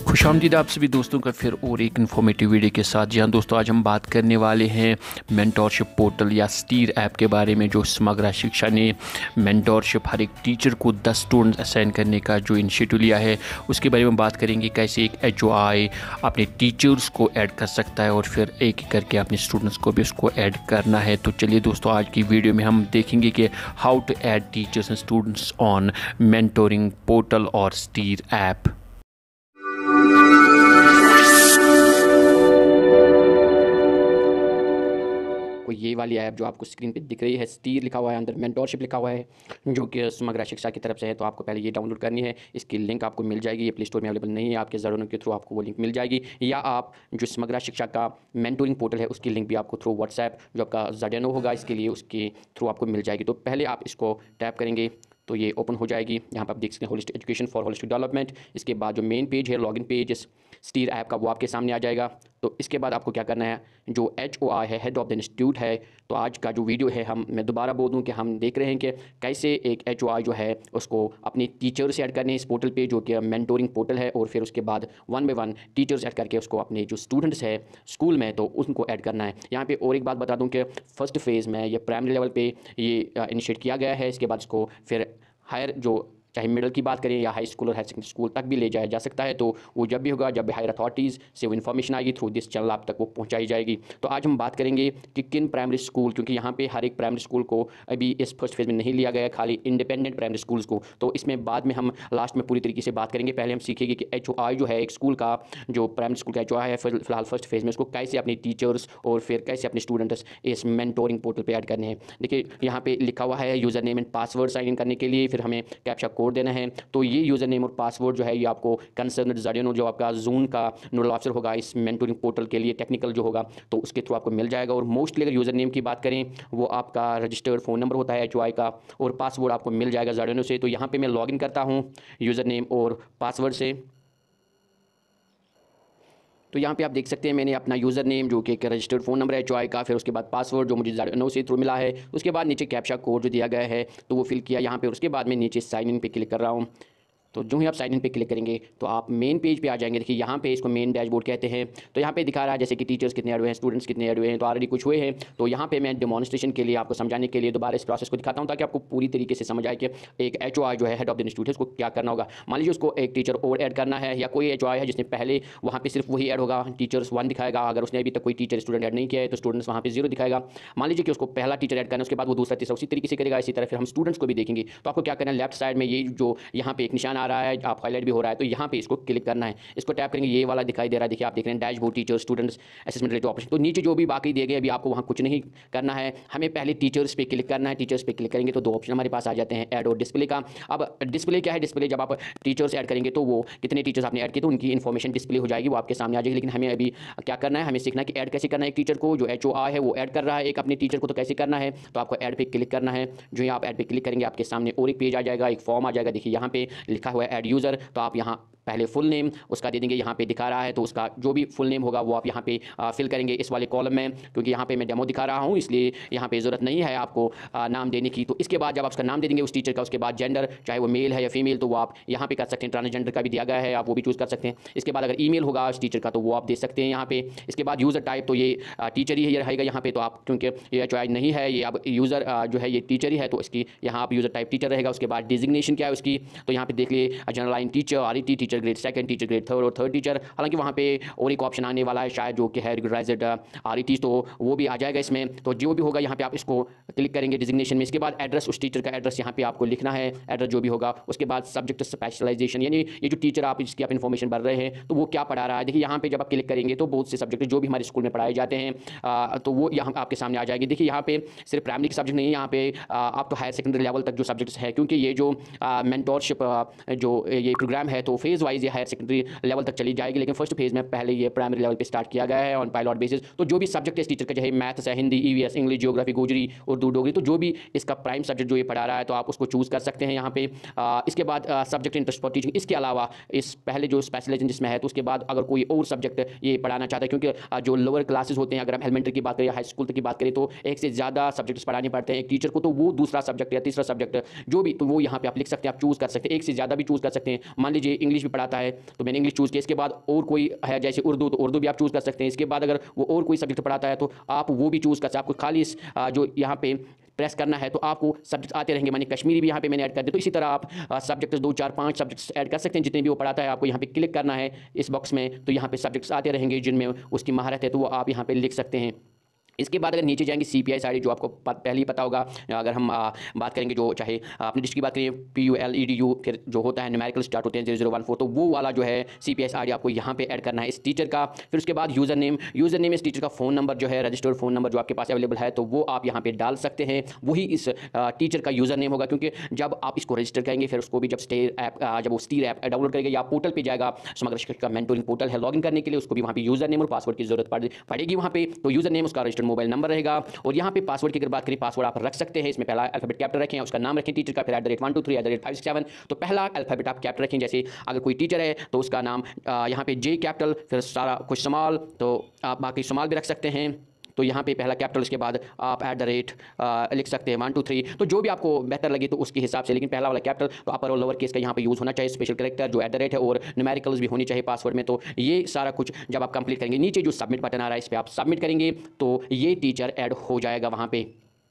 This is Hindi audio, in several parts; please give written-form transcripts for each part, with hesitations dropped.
खुशामदीद आप सभी दोस्तों का फिर और एक इन्फॉर्मेटिव वीडियो के साथ। जी हाँ दोस्तों, आज हम बात करने वाले हैं मेंटोरशिप पोर्टल या स्टीर ऐप के बारे में, जो समग्र शिक्षा ने मेंटोरशिप हर एक टीचर को 10 स्टूडेंट्स असाइन करने का जो इनिशिएटिव लिया है, उसके बारे में बात करेंगे। कैसे एक HOI अपने टीचर्स को ऐड कर सकता है और फिर एक एक करके अपने स्टूडेंट्स को भी उसको ऐड करना है। तो चलिए दोस्तों, आज की वीडियो में हम देखेंगे कि how to add teachers and students on mentoring portal और स्टीर ऐप। ये वाली ऐप जो आपको स्क्रीन पे दिख रही है, स्टीर लिखा हुआ है, अंदर मेंटोरशिप लिखा हुआ है, जो कि समग्र शिक्षा की तरफ से है। तो आपको पहले ये डाउनलोड करनी है। इसकी लिंक आपको मिल जाएगी, ये प्ले स्टोर में अवेलेबल नहीं है, आपके ज़रूरत के थ्रू आपको वो लिंक मिल जाएगी। या आप जो समग्र शिक्षा का मेंटोरिंग पोर्टल है, उसकी लिंक भी आपको थ्रू व्हाट्सएप जो आपका ज़ाडियानो होगा, इसके लिए उसके थ्रू आपको मिल जाएगी। तो पहले आप इसको टैप करेंगे तो ये ओपन हो जाएगी। यहाँ पर आप देख सकते हैं holistic education for holistic development. इसके बाद जो मेन पेज है, लॉगिन पेज स्टीर ऐप का, वो आपके सामने आ जाएगा। तो इसके बाद आपको क्या करना है, जो HOI है, हेड ऑफ द इंस्टीट्यूट है। तो आज का जो वीडियो है, मैं दोबारा बोल दूं कि हम देख रहे हैं कि कैसे एक HOI जो है उसको अपने टीचर से ऐड करने हैं इस पोर्टल पे, जो कि मेंटोरिंग पोर्टल है। और फिर उसके बाद 1 बाय 1 टीचर्स ऐड करके उसको अपने जो स्टूडेंट्स है स्कूल में, तो उनको ऐड करना है। यहाँ पे और एक बात बता दूँ कि फर्स्ट फेज़ में ये प्राइमरी लेवल पे ये इनिशिएट किया गया है। इसके बाद इसको फिर हायर, जो चाहे मिडिल की बात करें या हाई स्कूल और हायर सेकेंडरी स्कूल तक भी ले जाया जा सकता है। तो वो जब भी होगा, जब भी हायर अथॉरिटीज़ से वो इन्फॉर्मेशन आएगी थ्रू दिस चैनल, आप तक वो पहुंचाई जाएगी। तो आज हम बात करेंगे कि किन प्राइमरी स्कूल, क्योंकि यहाँ पे हर एक प्राइमरी स्कूल को अभी इस फर्स्ट फेज़ में नहीं लिया गया है, खाली इंडिपेंडेंट प्राइमरी स्कूल्स को। तो इसमें बाद में हम लास्ट में पूरी तरीके से बात करेंगे। पहले हम सीखेंगे कि HOI जो है एक स्कूल का, जो प्राइमरी स्कूल का HOI है फिलहाल फर्स्ट फेज़ में, उसको कैसे अपने टीचर्स और फिर कैसे अपने स्टूडेंट्स इस मेंटोरिंग पोर्टल पर ऐड करने हैं। देखिए यहाँ पे लिखा हुआ है user name and password sign in करने के लिए, फिर हमें कैप्चा कोड देना है। तो ये यूज़र नेम और पासवर्ड जो है ये आपको कंसर्न ज़ाडियानो, जो आपका जून का नोडल ऑफिसर होगा इस मेंटोरिंग पोर्टल के लिए, टेक्निकल जो होगा, तो उसके थ्रू आपको मिल जाएगा। और मोस्टली अगर यूज़र नेम की बात करें, वो आपका रजिस्टर्ड फ़ोन नंबर होता है HOI का, और पासवर्ड आपको मिल जाएगा ज़ाडियानो से। तो यहाँ पर मैं लॉगिन करता हूँ यूज़र नेम और पासवर्ड से। तो यहाँ पे आप देख सकते हैं मैंने अपना यूज़र नेम, जो कि एक रजिस्टर्ड फ़ोन नंबर है HOI का, फिर उसके बाद पासवर्ड जो मुझे ज़ाडियानो से थ्रू मिला है, उसके बाद नीचे कैप्चा कोड जो दिया गया है तो वो फिल किया यहाँ पे। उसके बाद मैं नीचे साइन इन पे क्लिक कर रहा हूँ। तो जो ही आप साइन इन पे क्लिक करेंगे तो आप मेन पेज पे आ जाएंगे। देखिए यहाँ पे इसको मेन डैशबोर्ड कहते हैं। तो यहाँ पे दिखा रहा है जैसे कि टीचर्स कितने ऐड हुए हैं, स्टूडेंट्स कितने ऐड हुए हैं, तो ऑलरेडी कुछ हुए हैं। तो यहाँ पे मैं डेमोन्स्ट्रेशन के लिए, आपको समझाने के लिए दोबारा इस प्रोसेस को दिखाता हूँ, ताकि आपको पूरी तरीके से समझ आए कि एक HOI जो है, हेड ऑफ द इंस्टीट्यूट है, उसको क्या करना होगा। मान लीजिए उसको एक टीचर और ऐड करना है, या कोई HOI है जिसने पहले वहाँ पर सिर्फ वही ऐड होगा, टीचर्स 1 दिखाएगा। अगर उसने अभी तक कोई टीचर स्टूडेंट ऐड नहीं किया है तो स्टूडेंट्स वहाँ पर 0 दिखाएगा। मान लीजिए कि उसको पहला टीचर ऐड करना है, उसके बाद वो दूसरा तीसरा उसी तरीके से करेगा। इसी तरह फिर हम स्टूडेंट्स को भी देखेंगे। तो आपको क्या करना है, लेफ्ट साइड में ये जो यहाँ पे एक निशान आ रहा है, आप हाईलाइट भी हो रहा है, तो यहाँ पे इसको क्लिक करना है। इसको टैप करेंगे, ये वाला दिखाई दे रहा है। देखिए आप देख रहे हैं dashboard, teacher, students, assessment related option. तो नीचे जो भी बाकी दिए गए, अभी आपको वहाँ कुछ नहीं करना है, हमें पहले टीचर्स पे क्लिक करना है। टीचर्स पे क्लिक करेंगे तो 2 ऑप्शन हमारे पास आ जाते हैं, ऐड और डिस्प्ले का। अब डिस्प्ले क्या है, डिस्प्ले जब आप टीचर्स ऐड करेंगे तो वो कितने टीचर्स आपने ऐड किए तो उनकी इन्फॉर्मेशन डिस्प्ले हो जाएगी, वो आपके सामने आ जाएगी। लेकिन हमें अभी क्या करना है, हमें सीखना है कि ऐड कैसे करना है एक टीचर को। जो HOI है वो ऐड कर रहा है एक अपने टीचर को, तो कैसे करना है, तो आपको ऐड पे क्लिक करना है। जो ही आप ऐड पे क्लिक करेंगे, आपके सामने और एक पेज आ जाएगा, एक फॉर्म आ जाएगा। देखिए यहाँ पे लिखा हुआ है ऐड यूज़र। तो आप यहाँ पहले फुल नेम उसका दे देंगे, यहाँ पे दिखा रहा है, तो उसका जो भी फुल नेम होगा वो आप यहाँ पे फिल करेंगे इस वाले कॉलम में, क्योंकि यहाँ पे मैं डेमो दिखा रहा हूँ, इसलिए यहाँ पे ज़रूरत नहीं है आपको नाम देने की। तो इसके बाद जब आप उसका नाम दे देंगे उस टीचर का, उसके बाद जेंडर, चाहे वो मेल है या फीमेल, तो वो आप यहाँ पे कर सकते हैं। ट्रांसजेंडर का भी दिया गया है, आप वो भी चूज़ कर सकते हैं। इसके बाद अगर ईमेल होगा उस टीचर का तो वो आप दे सकते हैं यहाँ पे। इसके बाद यूज़र टाइप, तो ये टीचर ही रहेगा यहाँ पे। तो आप, क्योंकि ये HOI नहीं है, ये अब यूज़र जो है ये टीचर ही है, तो इसकी यहाँ आप यूज़र टाइप टीचर रहेगा। उसके बाद डिजिग्नेशन क्या है उसकी, तो यहाँ पे देख लिए general line teacher, RET teacher grade 2, teacher grade 3 और 3rd टीचर। हालांकि वहाँ पे और एक ऑप्शन आने वाला है शायद, जो कि है रेगुलराइज्ड RET, तो वो भी आ जाएगा इसमें। तो जो भी होगा यहाँ पे आप इसको क्लिक करेंगे डिजिग्नेशन में। इसके बाद एड्रेस, उस टीचर का एड्रेस यहाँ पे आपको लिखना है, एड्रेस जो भी होगा। उसके बाद सब्जेक्ट स्पेशलाइजेशन, यानी ये जो टीचर आप जिसकी आप इन्फॉर्मेशन भर रहे हैं तो वो क्या पढ़ा रहा है। देखिए यहाँ पे जब आप क्लिक करेंगे तो बहुत से सब्जेक्ट जो भी हमारे स्कूल में पढ़ाए जाते हैं तो वो यहाँ आपके सामने आ जाएगी। देखिए यहाँ पे सिर्फ प्राइमरी के सब्जेक्ट नहीं है, यहाँ पे आप तो हायर सेकेंडरी लेवल तक जो सब्जेक्ट्स है, क्योंकि ये जो मेंटोरशिप जो ये प्रोग्राम है तो फेज़ वाइज ये हायर सेकेंडरी लेवल तक चली जाएगी। लेकिन फर्स्ट फेज़ में पहले ये प्राइमरी लेवल पे स्टार्ट किया गया है ऑन पायलट बेसिस। तो जो भी सब्जेक्ट है इस टीचर का, चाहे मैथ्स है, Hindi, EVS, English, geography, Gojri, Urdu, Dogri, तो जो भी इसका प्राइम सब्जेक्ट जो ये पढ़ा रहा है तो आप उसको चूज़ कर सकते हैं यहाँ पे। इसके बाद सब्जेक्ट इंटरेस्ट फॉर टीचिंग, इसके अलावा इस पहले जो स्पेशलाइजेशन जिसमें है, तो उसके बाद अगर कोई और सब्जेक्ट ये पढ़ाना चाहता है, क्योंकि जो लोअर क्लासेस होते हैं, अगर हम एलिमेंट्री की बात करें या हाई स्कूल तक की बात करें, तो एक से ज़्यादा सब्जेक्ट्स पढ़ाने पड़ते हैं एक टीचर को। तो वो दूसरा सब्जेक्ट या तीसरा सब्जेक्ट जो भी, तो वो यहाँ पे आप लिख सकते हैं, आप चूज़ कर सकते हैं, एक से ज़्यादा भी चूज़ कर सकते हैं। मान लीजिए इंग्लिश भी पढ़ाता है तो मैंने इंग्लिश चूज़ किया। इसके बाद और कोई है जैसे उर्दू, तो उर्दू भी आप चूज़ कर सकते हैं। इसके बाद अगर वो और कोई सब्जेक्ट पढ़ाता है तो आप वो भी चूज़ कर सकते हैं। आपको खाली जो यहाँ पे प्रेस करना है तो आपको सब्जेक्ट आते रहेंगे। माने कश्मीरी भी यहाँ पे मैंने ऐड कर दिया। तो इसी तरह आप सब्जेक्ट्स 2 4 5 सब्जेक्ट्स ऐड कर सकते हैं जितने भी वो पढ़ाता है। आपको यहाँ पे क्लिक करना है इस बॉक्स में, तो यहाँ पे सब्जेक्ट्स आते रहेंगे जिनमें उसकी महारत है, तो वो आप यहाँ पे लिख सकते हैं। इसके बाद अगर नीचे जाएंगे CPI साइड, जो आपको पहले ही पता होगा। अगर हम बात करेंगे जो चाहे अपनी डिस्ट्रिक्ट की बात करें, PULEDU, फिर जो होता है न्यूमेरिकल स्टार्ट होते हैं 0014, तो वो वाला जो है CPI साइड आपको यहाँ पे ऐड करना है इस टीचर का। फिर उसके बाद यूज़र नेम इस टीचर का फ़ोन नंबर जो है, रजिस्टर्ड फ़ोन नंबर जो आपके पास अवेलेबल है, तो वो आप यहाँ पे डाल सकते हैं। वही इस टीचर का यूज़र नेम होगा, क्योंकि जब आप इसको रजिस्टर करेंगे फिर उसको भी जब वो स्टीर ऐप डाउनलोड करेगा या पोर्टल पर जाएगा, समग्र शिक्षा का मेंटोरिंग पोर्टल है, लॉगिन करने के लिए उसको भी वहाँ पे यूज़र नेम और पासवर्ड की जरूरत पड़ेगी वहाँ पे। तो यूज़र नेम उसका रजिस्टर्ड मोबाइल नंबर रहेगा। और यहाँ पे पासवर्ड की अगर बात करें, पासवर्ड आप रख सकते हैं। इसमें पहला अल्फाबेट कैपिटल रखें, उसका नाम रखें टीचर का, फिर @123 @567। तो पहला अल्फाबेट आप कैपिटल रखें। जैसे अगर कोई टीचर है तो उसका नाम यहाँ पे J कैपिटल, फिर सारा कुछ स्मॉल, तो आप बाकी स्मॉल भी रख सकते हैं। तो यहाँ पे पहला कैपिटल, उसके बाद आप लिख सकते हैं 1 2 3, तो जो भी आपको बेहतर लगे तो उसके हिसाब से। लेकिन पहला वाला कैपिटल तो अपर और लोअर केस का यहाँ पे यूज़ होना चाहिए। स्पेशल कैरेक्टर जो @ है और न्यूमेरिकल्स भी होनी चाहिए पासवर्ड में। तो ये सारा कुछ जब आप कंप्लीट करेंगे, नीचे जो सबमिट बटन आ रहा है इस पर आप सबमिट करेंगे तो ये टीचर ऐड हो जाएगा वहाँ पे।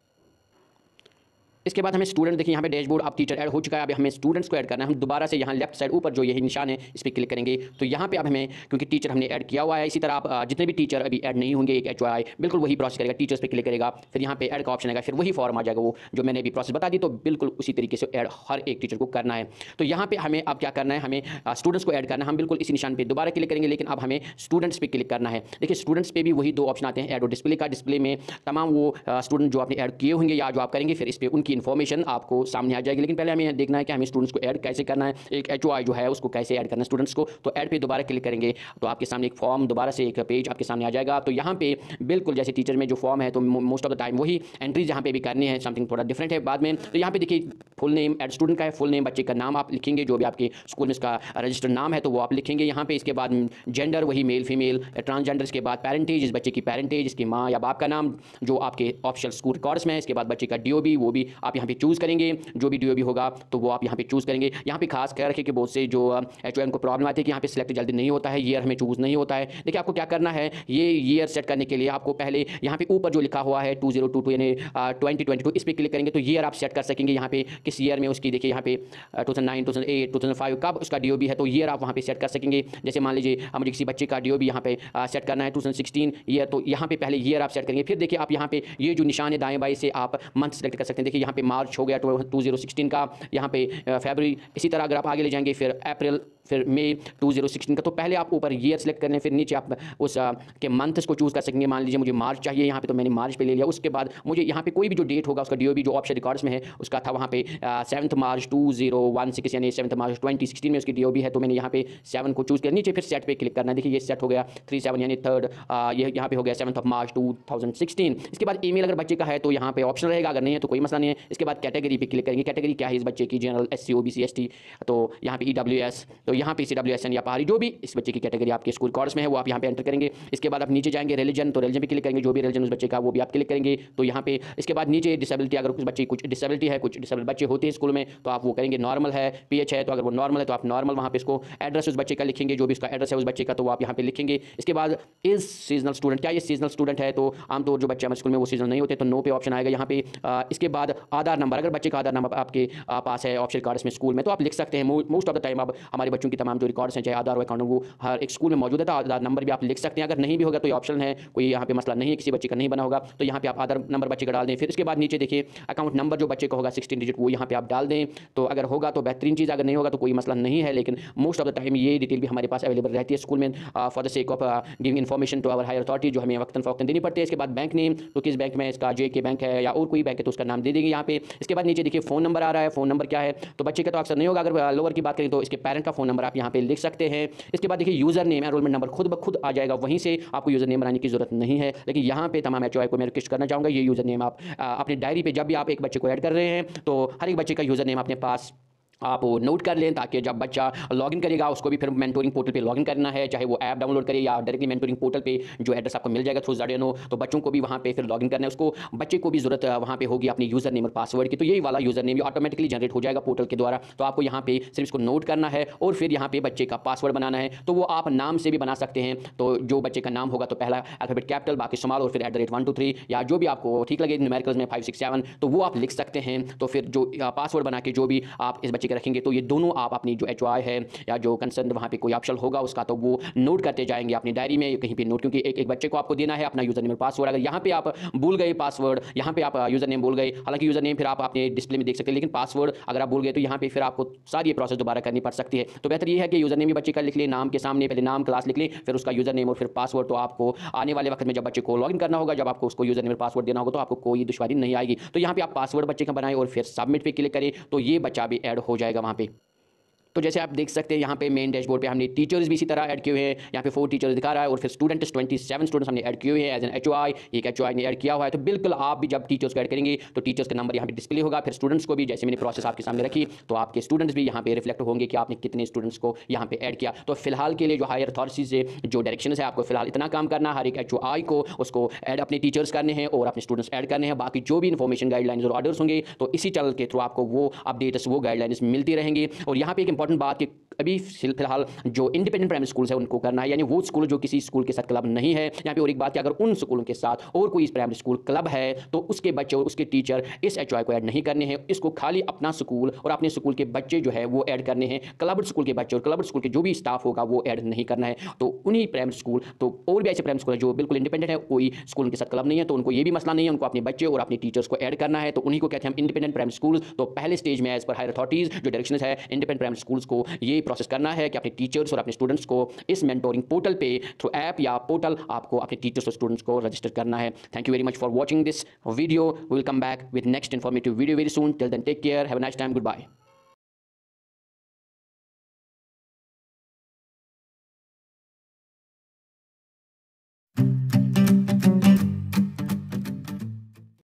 इसके बाद हमें स्टूडेंट, देखिए यहाँ पे डैशबोर्ड अब टीचर ऐड हो चुका है। अब हमें स्टूडेंट्स को ऐड करना है। हम दोबारा से यहाँ लेफ्ट साइड ऊपर जो यही निशान है इस पर क्लिक करेंगे तो यहाँ पे अब हमें, क्योंकि टीचर हमने ऐड किया हुआ है, इसी तरह आप जितने भी टीचर अभी ऐड नहीं होंगे, एक HOI बिल्कुल वही प्रोसेस करेगा। टीचर्स पे क्लिक करेगा, फिर यहाँ पे ऐड का ऑप्शन आएगा, फिर वही फॉर्म आ जाएगा वो जो मैंने अभी प्रोसेस बता दी। तो बिल्कुल उसी तरीके से ऐड हर एक टीचर को करना है। तो यहाँ पे हमें अब क्या करना है, हमें स्टूडेंट्स को ऐड करना है। हम बिल्कुल इसी निशान पर दोबारा क्लिक करेंगे, लेकिन अब हमें स्टूडेंट्स पर क्लिक करना है। देखिए स्टूडेंट्स पे भी वही 2 ऑप्शन आते हैं, ऐड और डिस्प्ले का। डिस्प्ले में तमाम वो स्टूडेंट जो आपने ऐड किए होंगे या जो आप करेंगे, फिर इस पर उनकी इन्फॉर्मेशन आपको सामने आ जाएगी। लेकिन पहले हमें देखना है कि हमें स्टूडेंट्स को ऐड कैसे करना है। एक HOI जो है उसको कैसे ऐड करना है स्टूडेंट्स को। तो ऐड पे दोबारा क्लिक करेंगे तो आपके सामने एक फॉर्म, दोबारा से एक पेज आपके सामने आ जाएगा। तो यहाँ पे बिल्कुल जैसे टीचर में जो फॉर्म है, तो मोस्ट ऑफ द टाइम वही एंट्रीज यहाँ पे भी करनी है। समथिंग थोड़ा डिफरेंट है बाद में। तो यहाँ पे देखिए फुल नेम ऐड स्टूडेंट का है, फुल नेम बच्चे का नाम आप लिखेंगे, जो भी आपके स्कूल में इसका रजिस्टर्ड नाम है तो वो आप लिखेंगे यहाँ पे। इसके बाद जेंडर वही मेल फीमेल ट्रांसजेंडर। इसके बाद पेरेंटेज, इस बच्चे की पेरेंटेज, इसकी माँ या बाप का नाम जो आपके ऑफिशियल स्कूल रिकॉर्ड्स में है। इसके बाद बच्चे का DOB, वो भी आप यहाँ पे चूज़ करेंगे। जो भी DOB होगा तो वो आप यहाँ पे चूज़ करेंगे। यहाँ पे खास कर रखें कि बहुत से जो HOM को प्रॉब्लम आती है कि यहाँ पे सिलेक्ट जल्दी नहीं होता है, ईयर हमें चूज़ नहीं होता है। देखिए आपको क्या करना है, ये ईयर सेट करने के लिए आपको पहले यहाँ पे ऊपर जो लिखा हुआ है 2022 यानी 2022, इस पर क्लिक करेंगे तो ईयर आप सेट कर सकेंगे। यहाँ पे किस ईयर में उसकी, देखिए यहाँ पे 2009 2008 2005 कब उसका DOB है, तो ईयर आप वहाँ पे सेट कर सकेंगे। जैसे मान लीजिए मुझे किसी बच्चे का DOB यहाँ पे सेट करना है 2016 ईयर, तो यहाँ पे पहले ईयर आप सेट करेंगे। फिर देखिए आप यहाँ पे ये जो निशान है दाएं बाएं से आप मंथ सेलेक्ट कर सकते हैं। देखिए यहाँ पे मार्च हो गया 2016 का, यहाँ पे फरवरी। इसी तरह अगर आप आगे ले जाएंगे फिर अप्रैल, फिर मई 2016 का। तो पहले आप ऊपर ईयर सेलेक्ट करने, फिर नीचे आप उस के मंथ्स को चूज़ कर सकेंगे। मान लीजिए मुझे मार्च चाहिए यहाँ पे, तो मैंने मार्च पे ले लिया। उसके बाद मुझे यहाँ पे कोई भी जो डेट होगा उसका DOB जो ऑफिशियल रिकॉर्ड्स में है उसका था, वहाँ पे 7 मार्च 2016 यानी 7 मार्च 2016 में उसकी DOB है, तो मैंने यहाँ पे 7 को चूज़ किया। नीचे फिर सेट पे क्लिक करना है। देखिए ये सेट हो गया 37 यानी 3rd, ये यहाँ पे हो गया 7 मार्च 2016। इसके बाद ईमेल अगर बच्चे का है तो यहाँ पे ऑप्शन रहेगा, अगर नहीं है तो कोई मसला नहीं है। इसके बाद कैटेगरी पे क्लिक करेंगे। कैटेगरी क्या है इस बच्चे की, जनरल, SC OBC ST, तो यहाँ पे EWS, तो यहाँ पे CWSN या पहाड़ी, जो भी इस बच्चे की कैटेगरी आपके स्कूल कोर्स में है वो आप यहाँ पे एंटर करेंगे। इसके बाद आप नीचे जाएंगे रिलीजन, तो रिलीजन पे क्लिक करेंगे, जो भी रिलीजन उस बच्चे का वो भी आप क्लिक करेंगे। तो यहाँ पे इसके बाद नीचे डिसेबिलिटी, अगर उस बच्चे की कुछ डिसेबिलिटी है, कुछ डिसेबल बच्चे होते हैं स्कूल में, तो आप वो करेंगे। नॉर्मल है, PH है, तो अगर वो नॉर्मल है तो आप नॉर्मल वहाँ पे इसको एड्रेस उस बच्चे का लिखेंगे, जो भी उसका एड्रेस है उस बच्चे का, तो वो आप यहाँ पे लिखेंगे। इसके बाद इज सीजनल स्टूडेंट, क्या ये सीजनल स्टूडेंट है, तो आमतौर जो बच्चे हमारे स्कूल में वो सीजनल नहीं होते, तो नो पे ऑप्शन आएगा यहाँ पे। इसके बाद आधार नंबर, अगर बच्चे का आधार नंबर आपके पास है ऑफिशियल कार्ड्स में स्कूल में, तो आप लिख सकते हैं। मोस्ट ऑफ द टाइम अब हमारे बच्चों की तमाम जो रिकॉर्ड्स हैं, चाहे आधार और अकाउंट, वो हर एक स्कूल में मौजूद है, तो आधार नंबर भी आप लिख सकते हैं। अगर नहीं भी होगा तो ये ऑप्शन है, कोई यहाँ पे मसला नहीं है, किसी बच्चे का नहीं बना होगा तो यहाँ पे आप आधार नंबर बच्चे का डाल दें। फिर इसके बाद नीचे देखिए अकाउंट नंबर जो बच्चे का होगा 16 डिजिट, वो यहाँ पे आप डाल दें। तो अगर होगा तो बेहतरीन चीज़, अगर नहीं होगा तो कोई मसला नहीं है। लेकिन मोस्ट ऑफ द टाइम ये डिटेल भी हमारे पास अवेलेबल रहती है स्कूल में, for the sake of giving information to our higher authority, जो हमें वक्तन फ़ौक्तन देनी पड़ती है। इसके बाद बैंक नेम, तो किस बैंक में इसका, JK बैंक है या और कोई बैंक है तो उसका नाम दे देंगे यहाँ पे। इसके बाद नीचे देखिए फ़ोन नंबर आ रहा है, फ़ोन नंबर क्या है, तो बच्चे का तो अक्सर नहीं होगा। अगर लोअर की बात करें तो इसके पेरेंट का फ़ोन नंबर आप यहाँ पे लिख सकते हैं। इसके बाद देखिए यूज़र नेम, एनरोलमेंट नंबर खुद ब खुद आ जाएगा, वहीं से आपको यूज़र नेम बनाने की जरूरत नहीं है। लेकिन यहाँ पे तमाम HOI को मैं रिक्वेस्ट करना चाहूँगा, ये यूज़र नेम आप अपनी डायरी पे जब भी आप एक बच्चे को ऐड कर रहे हैं तो हर एक बच्चे का यूज़र नेम अपने पास आप वो नोट कर लें, ताकि जब बच्चा लॉगिन करेगा उसको भी फिर मेंटोरिंग पोर्टल पे लॉगिन करना है, चाहे वो ऐप डाउनलोड करे या डायरेक्टली मेंटोरिंग पोर्टल पे जो एड्रेस आपको मिल जाएगा थ्रू ज़ाडियो, तो बच्चों को भी वहाँ पे फिर लॉगिन करना है। उसको बच्चे को भी ज़रूरत वहाँ पे होगी अपनी यूज़र नेम और पासवर्ड की, तो यही वाला यूज़र नेम ऑटोमेटिकली जनरेट हो जाएगा पोर्टल के द्वारा। तो आपको यहाँ पे सिर्फ इसको नोट करना है और फिर यहाँ पे बच्चे का पासवर्ड बनाना है। तो वो आप नाम से भी बना सकते हैं, तो जो बच्चे का नाम होगा तो पहला अल्फाबेट कैपिटल, बाकी स्मॉल और फिर @ 1 2 3 या जो भी आपको ठीक लगे न्यूमेरिकल्स में 5 6 7, तो वो आप लिख सकते हैं। तो फिर जो पासवर्ड बना के जो भी आप इस बच्चे के रखेंगे, तो ये दोनों आप अपनी जो HOI है या जो कंसर्न वहाँ पे कोई ऑप्शन होगा उसका, तो वो नोट करते जाएंगे अपनी डायरी में कहीं पे नोट, क्योंकि एक एक बच्चे को आपको देना है अपना यूज़र नेम और पासवर्ड। अगर यहाँ पे आप भूल गए पासवर्ड, यहाँ पे आप यूज़र नेम भूल गए, हालांकि यूज़र नेम फिर आप अपने डिस्प्ले में देख सकते हैं, लेकिन पासवर्ड अगर आप भूल गए तो यहाँ पे फिर आपको सारी ये प्रोसेस दोबारा करनी पड़ सकती है। तो बेहतर ये है कि यूज़र नेम भी बच्चे का लिख लें, नाम के सामने पहले नाम क्लास लिख लें, फिर उसका यूज़र नेम और फिर पासवर्ड। तो आपको आने वाले वक्त में जब बच्चे को लॉगिन करना होगा, जब आपको उसको यूज़र नेम और पासवर्ड देना होगा, तो आपको कोई दुश्वारी नहीं आएगी। तो यहाँ पे आप पासवर्ड बच्चे का बनाएं और फिर सबमिट पे क्लिक करें, तो ये बच्चा भी ऐड हो जाएगा वहाँ पे। तो जैसे आप देख सकते हैं यहाँ पे मेन डैशबोर्ड पे हमने टीचर्स भी इसी तरह ऐड किए हुए हैं। यहाँ पे 4 टीचर्स दिखा रहा है और फिर स्टूडेंट्स 27 स्टूडेंट्स हमने ऐड किए हुए हैं एज एन HOI, एक HOI ने ऐड किया हुआ है। तो बिल्कुल आप भी जब टीचर्स को ऐड करेंगे तो टीचर्स का नंबर यहाँ पे डिस्प्ले होगा, फिर स्टूडेंट्स को भी जैसे मैंने प्रोसेस आपके सामने रखी, तो आपके स्टूडेंट्स भी यहाँ पे रिफ्लेक्ट होंगे कि आपने कितने स्टूडेंट्स को यहाँ पे ऐड किया। तो फिलहाल के लिए जो हायर अथॉरिटी से जो डायरेक्शन है, आपको फिलहाल इतना काम करना, हर एक HOI को उसको ऐड अपने टीचर्स करने हैं और अपने स्टूडेंट्स ऐड करने हैं। बाकी जो भी इन्फॉर्मेशन गाइडलाइंस और ऑर्डर्स होंगे तो इसी चैनल के थ्रू आपको वो अपडेट्स, वो गाइडलाइंस मिलती रहेंगी। और यहाँ पे एक इंपॉर्टेंट बात कि अभी फिलहाल जो इंडिपेंडेंट प्राइमरी स्कूल्स है उनको करना है, यानी वो स्कूल जो किसी स्कूल के साथ क्लब नहीं है। यहाँ पे और एक बात कि अगर उन स्कूलों के साथ और कोई प्राइमरी स्कूल क्लब है तो उसके बच्चे और उसके टीचर इस HOI को ऐड नहीं करने हैं। इसको खाली अपना स्कूल और अपने स्कूल के बच्चे जो है वो ऐड करने हैं। क्लब्ड स्कूल के बच्चे और क्लब्ड स्कूल के जो भी स्टाफ होगा वो ऐड नहीं करना है। तो उन्हीं प्राइमरी स्कूल, तो और भी ऐसे प्राइमरी स्कूल है जो बिल्कुल इंडिपेंडेंट है, कोई स्कूल उनके साथ क्लब नहीं है, तो उनको ये भी मसला नहीं है, उनको अपने बच्चे और अपने टीचर्स को ऐड करना है। तो उन्हीं को कहते हैं हम इंडिपेंडेंट प्राइमरी स्कूल। तो पहले स्टेज में एज पर हायर अथॉरिटीज जो डायरेक्शन है इंडिपेंडेंट प्राइमरी स्कूल्स को ये प्रोसेस करना है कि अपने टीचर्स और अपने स्टूडेंट्स को इस मेंटोरिंग पोर्टल पे थ्रू ऐप या पोर्टल आपको अपने टीचर्स और स्टूडेंट्स को रजिस्टर करना है। Thank you very much for watching this video. We will come back with next informative video very soon. Till then take care, have a nice time, good bye.